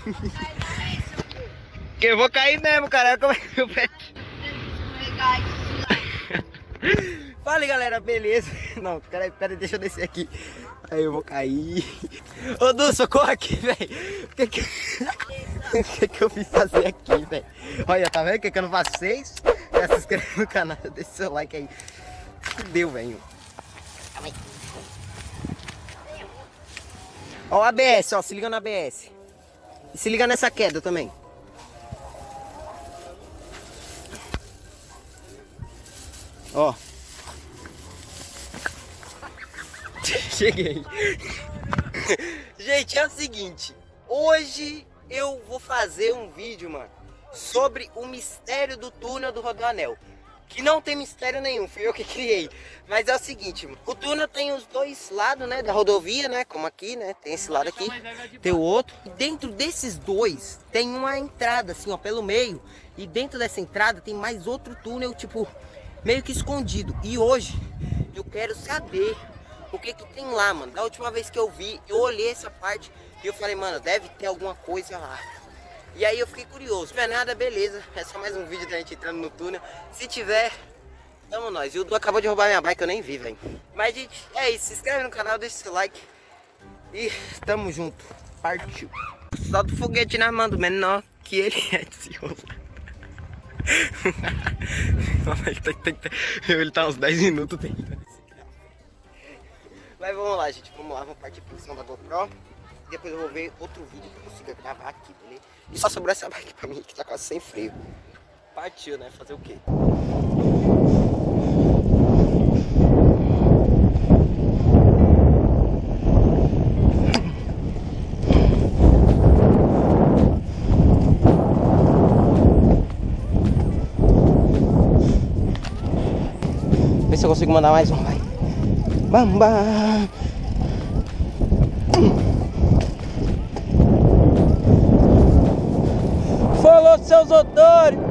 Que eu vou cair mesmo, cara. Como é que eu pego? Fala aí, galera, beleza? Não, pera aí, deixa eu descer aqui. Aí eu vou cair. Ô, Du, socorro aqui, velho. O que eu vim fazer aqui, velho? Olha, tá vendo o que eu não faço? Vocês já se inscreve no canal, deixa o seu like aí. Fudeu, velho. Ó o ABS, ó, se liga no ABS. E se liga nessa queda também. Ó. Cheguei. Gente, é o seguinte. Hoje eu vou fazer um vídeo, mano, sobre o mistério do túnel do Rodoanel. Que não tem mistério nenhum, fui eu que criei. Mas é o seguinte, mano, o túnel tem os dois lados, né, da rodovia, né, como aqui, né, tem esse lado aqui, tem o outro. E dentro desses dois tem uma entrada, assim, ó, pelo meio. E dentro dessa entrada tem mais outro túnel, tipo, meio que escondido. E hoje eu quero saber o que que tem lá, mano. Da última vez que eu vi, eu olhei essa parte e eu falei, mano, deve ter alguma coisa lá. E aí eu fiquei curioso. Se tiver nada, beleza. É só mais um vídeo da gente entrando no túnel. Se tiver, tamo nós. E o Du acabou de roubar minha bike, eu nem vi, velho. Mas, gente, é isso. Se inscreve no canal, deixa seu like. E tamo junto. Partiu. Solta o foguete nas mãos do menor, que ele é ansioso. Ele tá uns 10 minutos tentando. Mas vamos lá, gente. Vamos lá, vamos partir pra edição da GoPro. Depois eu vou ver outro vídeo que eu consiga gravar aqui, beleza? E só sobrou essa bike pra mim, que tá quase sem freio. Partiu, né? Fazer o quê? Vê se eu consigo mandar mais um, vai. Bam, bam. Falou, seus otários!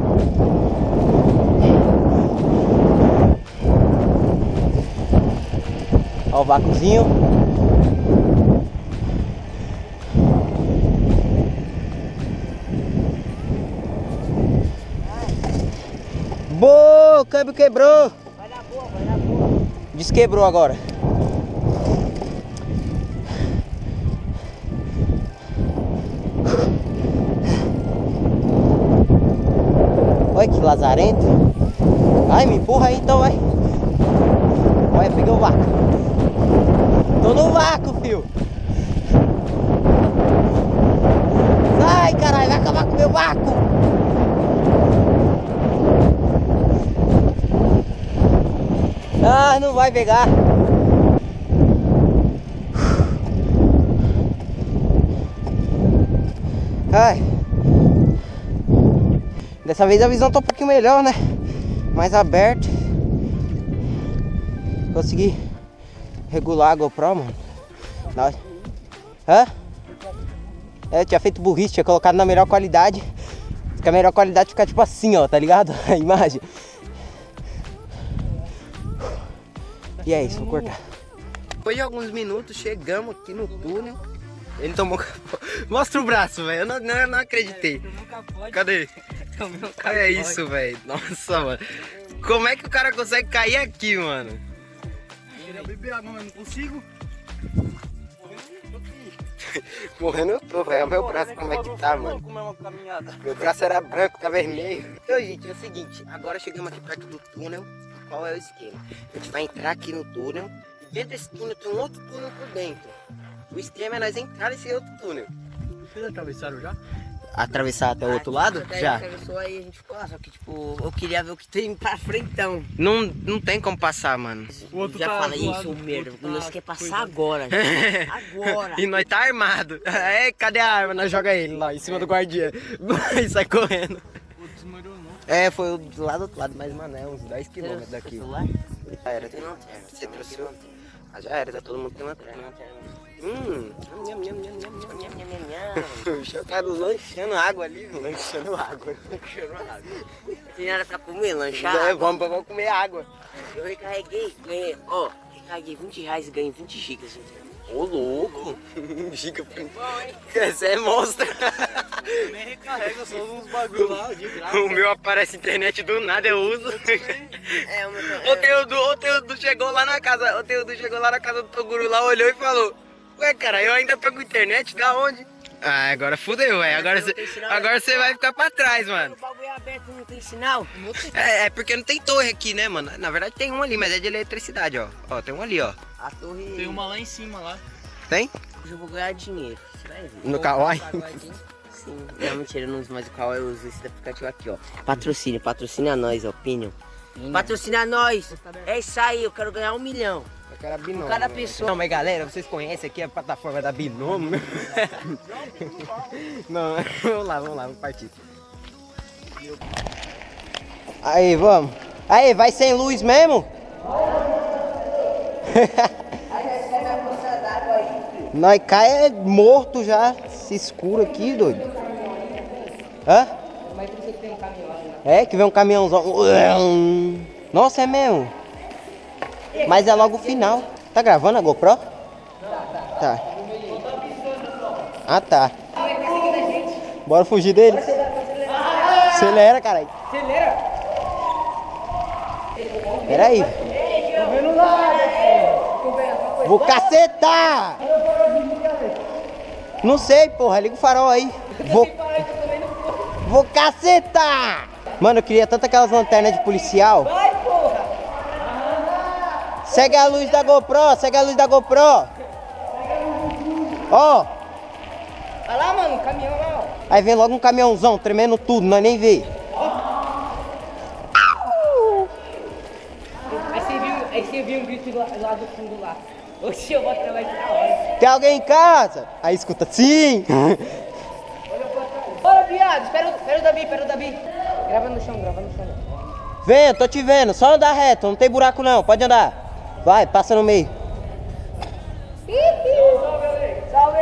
Ó o vácuozinho. Boa, o câmbio quebrou. Vai na boa, vai na boa. Desquebrou agora. Olha que lazarento. Ai, me empurra aí então, vai. Olha, peguei o vácuo. Tô no vácuo, fio. Sai, caralho, vai acabar com o meu vácuo. Ah, não vai pegar. Ai. Dessa vez a visão tá um pouquinho melhor, né? Mais aberta. Consegui regular a GoPro, mano. Hã? É, eu tinha feito burrice, tinha colocado na melhor qualidade. Que a melhor qualidade fica tipo assim, ó, tá ligado? A imagem. E é isso, vou cortar. Depois de alguns minutos, chegamos aqui no túnel. Ele tomou... Mostra o braço, velho. Eu não acreditei. Cadê? É isso, velho. Nossa, mano. Como é que o cara consegue cair aqui, mano? Eu queria beber água, mas não consigo. Morrendo eu tô, velho. Meu braço como é que tá, mano? Meu braço era branco, tá vermelho. Então, gente, é o seguinte. Agora chegamos aqui perto do túnel. Qual é o esquema? A gente vai entrar aqui no túnel. E dentro desse túnel tem um outro túnel por dentro. O esquema é nós entrar nesse outro túnel. Vocês atravessaram já? Atravessar até o outro lado? Já. Atravessou aí, a gente ficou lá, só que tipo, eu queria ver o que tem pra frentão. Não tem como passar, mano. O outro Já tá falei zoado, isso, merda, outro nós tá quer passar cuidado. agora, gente. Agora. E nós tá armado. É, cadê a arma? Nós joga ele lá em cima do guardiã. E sai correndo. O desmaiou não. É, foi lá do outro lado, mas mano, é uns 10 km daqui. Celular? Já era. Tem lanterna. Você trouxe o... Ah, já era, tá todo mundo tem lanterna. Nham, nham, nham, nham, nham, nham. O bicho tá lanchando água ali, lanchando água. Tem nada pra comer, lanchar? É, vamos comer água. Eu recarreguei, ganhei, ó, recarreguei R$20 e ganhei 20 gigas. Ô, louco. Giga. Você é monstro. Eu nem recarrego, eu só uso uns bagulho lá de graça. O meu aparece internet do nada, eu uso. É, o meu O Teudo chegou lá na casa. O Teudo chegou lá na casa do Toguro lá, olhou e falou: ué, cara, eu ainda pego internet da onde? Ah, agora fudeu, velho. Agora você vai ficar pra trás, mano. O bagulho é aberto, não tem sinal. É porque não tem torre aqui, né, mano? Na verdade tem um ali, mas é de eletricidade, ó. Ó, tem um ali, ó. A torre... Tem uma lá em cima lá. Tem? Hoje eu vou ganhar dinheiro, você vai ver. No Kawaii? Sim. Não, mentira, eu não uso mais o Kawaii, eu uso esse aplicativo aqui, ó. Patrocina nós, ó, Opinion. Patrocina nós. É isso aí, eu quero ganhar 1 milhão. Eu quero a Binômio. Cada pessoa. Não, mas galera, vocês conhecem aqui a plataforma da Binômio? Não, vamos lá, vamos partir. Aí, vamos. Aí, vai sem luz mesmo? Nós cai é morto já, se escuro aqui, doido. Hã? Mas você tem um caminhão lá. É, que vem um caminhãozão. Nossa, é mesmo. Mas é logo o final. Tá gravando a GoPro? Tá. Ah, tá. Bora fugir dele. Acelera, caralho. Acelera. Pera aí. Vou cacetar. Não sei, porra. Liga o farol aí. Vou cacetar. Mano, eu queria tanto aquelas lanternas de policial. Vai, porra. Segue a luz da GoPro, segue a luz da GoPro. Ó. Olha lá, mano, o caminhão lá, ó. Aí vem logo um caminhãozão, tremendo tudo, nós nem vê. Aí você viu um grito lá do fundo lá. Oxi, eu vou trabalhar de da hora. Tem alguém em casa? Aí escuta, sim. Bora, viado, espera o Davi. Grava no chão. Vem, tô te vendo, só andar reto, não tem buraco não, pode andar. Vai, passa no meio. Salve!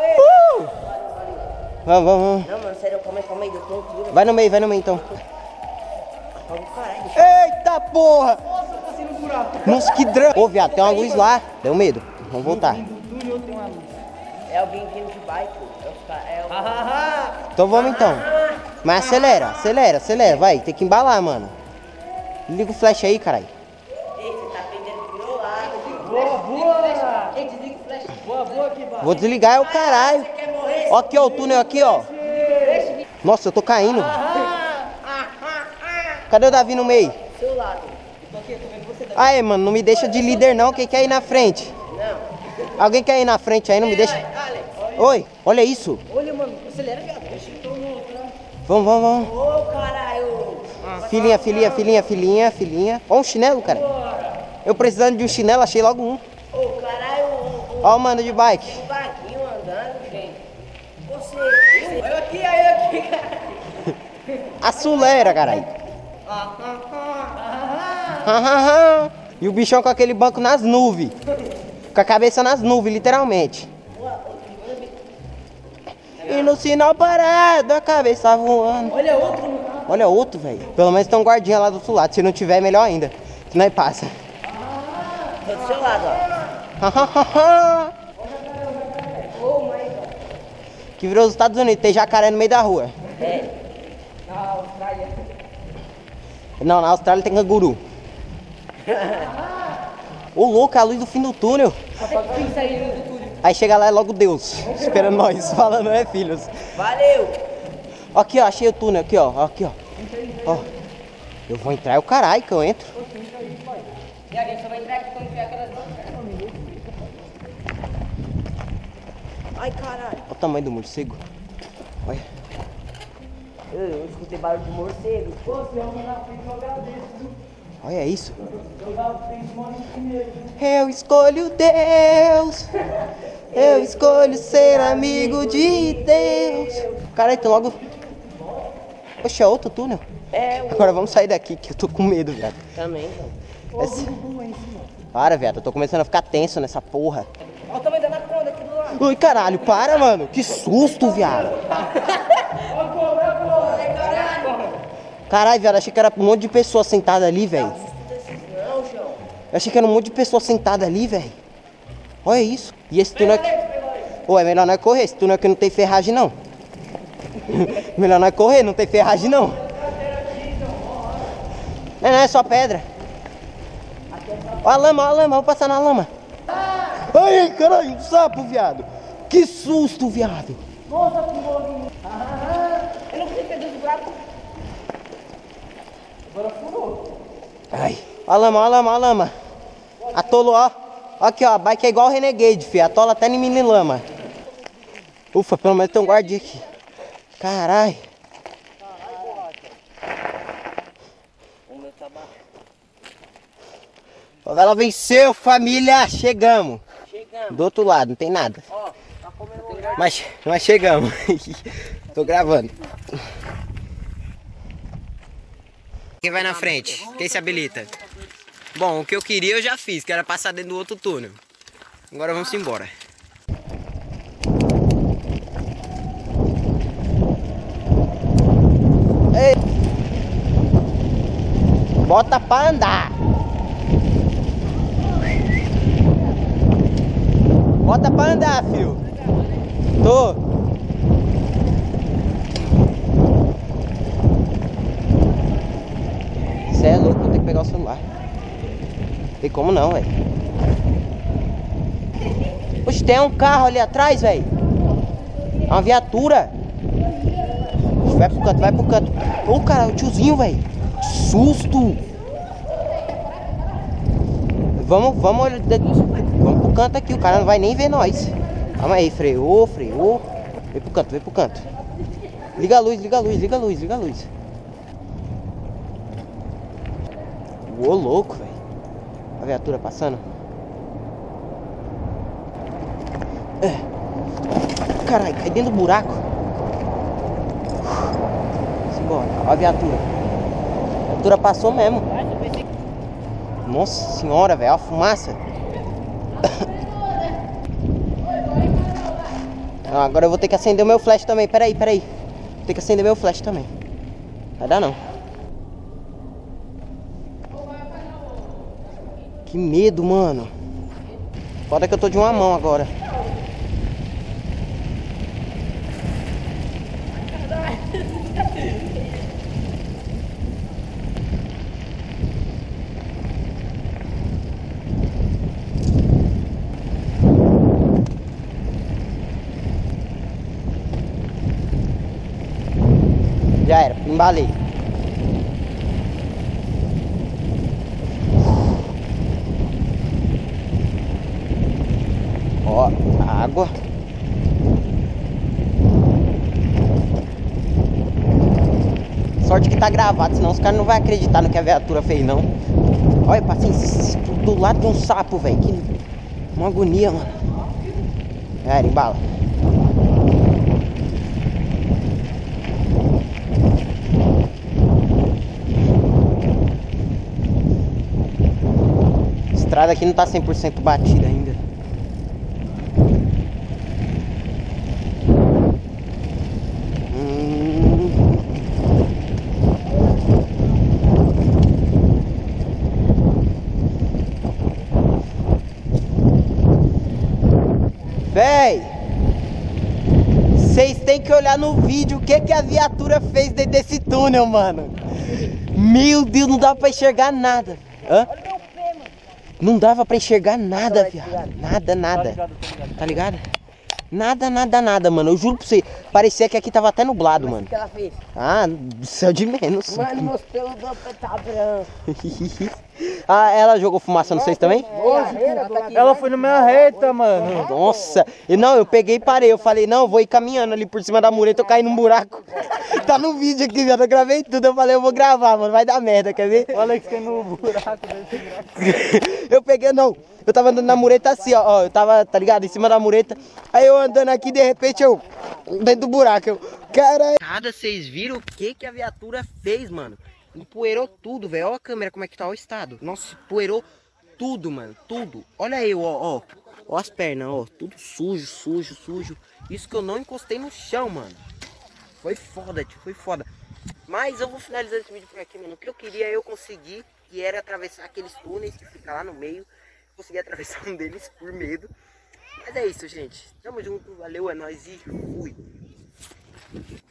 Vamos. Não, mano, sério, calma aí, eu tô aqui. Vai no meio então. Caralho. Eita porra! Nossa, eu passei no buraco. Nossa, que drama. Ô, viado, tem uma luz lá. Deu medo. Vamos voltar. É alguém vindo de bike, Então vamos então. Mas acelera, vai, tem que embalar, mano. Liga o flash aí, caralho. Ei, você tá aprendendo pro meu lado. Boa! Ei, desliga o flash. Boa aqui, vai. Vou desligar, é o caralho. Você quer morrer? Ó aqui, ó, o túnel aqui, ó. Nossa, eu tô caindo. Cadê o Davi no meio? Seu lado. Eu tô aqui, tô vendo você, Davi. Aí, mano, não me deixa de líder não, quem quer ir na frente? Não. Alguém quer ir na frente aí, não me deixa? Alex. Oi, olha isso. Olha, mano, acelera, viado. Deixa eu tomar outro, né? Vamos. Ô, caralho. Filhinha. Ó um chinelo, cara. Eu precisando de um chinelo, achei logo um. Ô, caralho. Ó o mano de bike. O barquinho andando, gente. Você. Eu aqui, cara. Acelera, caralho. E o bichão com aquele banco nas nuvens. Com a cabeça nas nuvens, literalmente. E no sinal parado, a cabeça voando. Olha outro, velho. Pelo menos tem um guardinha lá do outro lado. Se não tiver, melhor ainda. Que nós passa. Tô do seu lado, ó. Que virou os Estados Unidos, tem jacaré no meio da rua. É. Na Austrália. Não, na Austrália tem canguru. Ô louco, é a luz do fim do túnel. Aí chega lá é logo Deus, esperando nós, falando, é filhos. Valeu. Aqui, ó, achei o túnel, aqui, ó. Ó. Eu vou entrar, é o caralho que eu entro. E a gente só vai entrar aqui quando tiver aquelas duas. Ai, caralho. Olha o tamanho do morcego. Olha. Eu escutei barulho de morcego. Olha isso. Eu escolho Deus. Eu escolho ser amigo de Deus. Caralho, tem logo... Poxa, é outro túnel? É, Agora vamos sair daqui, que eu tô com medo, viado. também, então. Para, viado, eu tô começando a ficar tenso nessa porra. Olha o tamanho da anaconda aqui do lado. Ui, caralho, para, mano. Que susto, viado. Caralho, viado, achei que era um monte de pessoa sentada ali, velho. Não, João. Eu achei que era um monte de pessoa sentada ali, velho. Olha isso. E esse túnel aqui... Pô, é melhor nós correr. Esse túnel aqui não tem ferragem, não. Melhor nós correr, não tem ferragem, não. Não, é só pedra. Olha a lama, vou passar na lama. Ai, caralho, um sapo, viado. Que susto, viado. Nossa, eu não consigo perder os buracos. Agora furou. Ai, olha a lama. Atolou, ó. Aqui, ó, a bike é igual o Renegade, filho. Atola até em mini lama. Ufa, pelo menos tem um guardinha aqui. Caralho. Ela venceu, família. Chegamos. Do outro lado, não tem nada. Mas chegamos. Tô gravando. Quem vai na frente? Quem se habilita? Bom, o que eu queria eu já fiz, que era passar dentro do outro túnel. Agora vamos embora. Ei. Bota pra andar. Bota pra andar, filho. Tô. Cê é louco, vou ter que pegar o celular. Tem como não, velho. Poxa, tem um carro ali atrás, velho. É uma viatura. Vai pro canto, vai pro canto. Ô, cara, o tiozinho, velho. Susto. Vamos pro canto aqui. O cara não vai nem ver nós. Calma aí, freou. Vem pro canto. Liga a luz. Ô, louco, velho. A viatura passando. Caralho, cai dentro do buraco. Simbora, olha a viatura. A viatura passou mesmo. Nossa senhora, velho, olha a fumaça. Agora eu vou ter que acender o meu flash também. Peraí. Vou ter que acender meu flash também. Vai dar não. Que medo, mano. Foda que eu tô de uma mão agora. Já era, embalei. Ó, água. Sorte que tá gravado, senão os caras não vão acreditar no que a viatura fez, não. Olha, passei do lado de um sapo, velho. Que uma agonia, mano. Era, embala. A estrada aqui não tá 100% batida ainda. Véi, vocês têm que olhar no vídeo o que a viatura fez dentro desse túnel, mano. Meu Deus, não dava pra enxergar nada. Hã? Não dava pra enxergar nada, viado. Nada. Tá ligado? Nada, mano. Eu juro pra você. Parecia que aqui tava até nublado, mano. O que ela fez? Ah, céu de menos. Mano, meus pelos do tá branco. Ah, ela jogou fumaça no vocês também? Ela foi na minha reta, mano. Nossa. E não, eu peguei e parei. Eu falei, não, eu vou ir caminhando ali por cima da mureta, eu caí num buraco. Tá no vídeo aqui, viado. Eu gravei tudo. Eu falei, eu vou gravar, mano. Vai dar merda, quer ver? Olha que caiu no buraco desse buraco. Eu peguei, não. Eu tava andando na mureta assim, ó. Eu tava, tá ligado? Em cima da mureta. Aí eu andando aqui, de repente eu... dentro do buraco, eu... Caralho. Cara, vocês viram o que a viatura fez, mano? Empoeirou tudo, velho. Olha a câmera como é que tá o estado. Nossa, empoeirou tudo, mano. Tudo. Olha eu, ó. Ó as pernas, ó. Tudo sujo. Isso que eu não encostei no chão, mano. Foi foda, tio. Foi foda. Mas eu vou finalizar esse vídeo por aqui, mano. O que eu queria eu conseguir, que era atravessar aqueles túneis que ficam lá no meio. consegui atravessar um deles por medo. Mas é isso, gente. Tamo junto, valeu, é nóis e fui.